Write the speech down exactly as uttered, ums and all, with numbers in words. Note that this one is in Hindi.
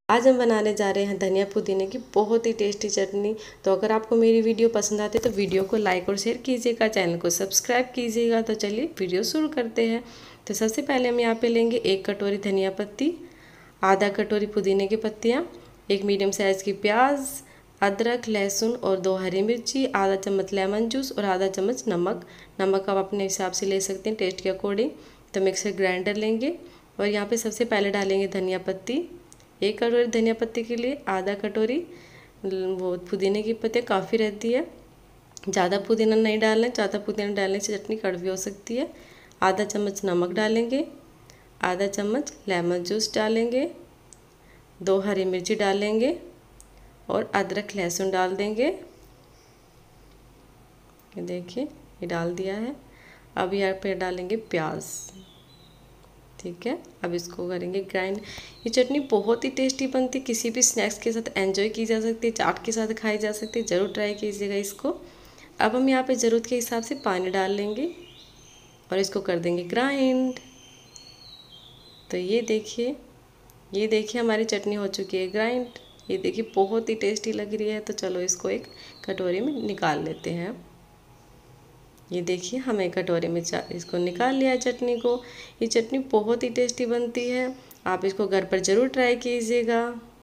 आज हम बनाने जा रहे हैं धनिया पुदीने की बहुत ही टेस्टी चटनी। तो अगर आपको मेरी वीडियो पसंद आती है तो वीडियो को लाइक और शेयर कीजिएगा, चैनल को सब्सक्राइब कीजिएगा। तो चलिए वीडियो शुरू करते हैं। तो सबसे पहले हम यहाँ पे लेंगे एक कटोरी धनिया पत्ती, आधा कटोरी पुदीने की पत्तियाँ, एक मीडियम साइज़ की प्याज, अदरक, लहसुन और दो हरी मिर्ची, आधा चम्मच लेमन जूस और आधा चम्मच नमक। नमक आप अपने हिसाब से ले सकते हैं, टेस्ट के अकॉर्डिंग। तो मिक्सर ग्राइंडर लेंगे और यहाँ पे सबसे पहले डालेंगे धनिया पत्ती। एक कटोरी धनिया पत्ती के लिए आधा कटोरी वो पुदीने की पत्तियाँ काफ़ी रहती है, ज़्यादा पुदीना नहीं डालना, ज़्यादा पुदीना डालने से चटनी कड़वी हो सकती है। आधा चम्मच नमक डालेंगे, आधा चम्मच लेमन जूस डालेंगे, दो हरी मिर्ची डालेंगे और अदरक लहसुन डाल देंगे। ये देखिए ये डाल दिया है। अब यहाँ पे डालेंगे प्याज। ठीक है, अब इसको करेंगे ग्राइंड। ये चटनी बहुत ही टेस्टी बनती है, किसी भी स्नैक्स के साथ एंजॉय की जा सकती है, चाट के साथ खाई जा सकती है। ज़रूर ट्राई कीजिएगा इसको। अब हम यहाँ पे ज़रूरत के हिसाब से पानी डाल लेंगे और इसको कर देंगे ग्राइंड। तो ये देखिए ये देखिए हमारी चटनी हो चुकी है ग्राइंड। ये देखिए बहुत ही टेस्टी लग रही है। तो चलो इसको एक कटोरी में निकाल लेते हैं। ये देखिए हमें कटोरे में इसको निकाल लिया है चटनी को। ये चटनी बहुत ही टेस्टी बनती है, आप इसको घर पर ज़रूर ट्राई कीजिएगा।